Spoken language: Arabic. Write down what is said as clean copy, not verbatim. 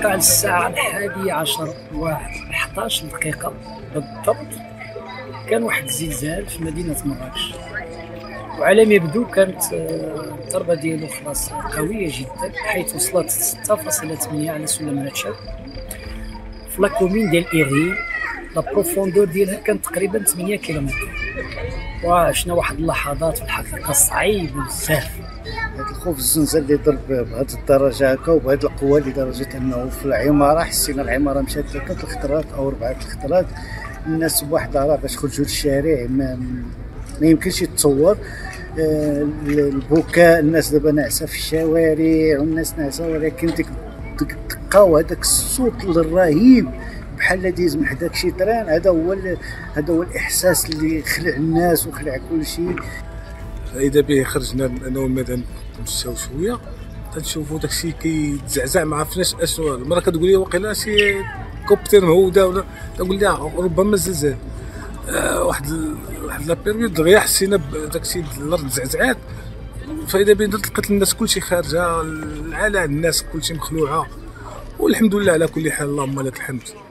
على الساعة 11 واحد 11 دقيقة بالضبط كان واحد الزلزال في مدينة مراكش، وعلى ما يبدو كانت الضربة ديالو خلاص قوية جدا، حيث وصلت 6.8 على سلم ريتشارد في لاكومين ديال إيغي. لا بروفوندور ديالها كانت تقريبا 8 كيلومتر، وعشنا واحد اللحظات في الحقيقة صعيبة بزاف. هذا الخوف الزلزال اللي ضرب بهذه الدرجه هكا وبهذه القوه لدرجه انه في العماره حسينا العماره مشات 3 الخطرات او 4 الخطرات، الناس بواحد راه باش خرجوا للشارع ما يمكنش يتصور. البكاء، الناس دابا ناعسه في الشوارع والناس ناعسه، ولكن ديك الدقه وهذاك الصوت الرهيب بحال ديز من حداك شي تران، هذا هو الاحساس اللي خلع الناس وخلع كل شيء. فاذا به خرجنا انا والمدام نمشاو شويه تنشوفوا داكشي كيتزعزع، ما عرفناش اشنو. المراه كتقول لي واقيلا شي كوبتر مهوده، ولا تقول لها ربما الزلزال. واحد لا بيريود دغيا حسينا بداكشي الارض تزعزعات، فاذا بين لقيت الناس كلشي خارجه، العالم الناس كلشي مخلوعه، والحمد لله على كل حال، اللهم لك الحمد.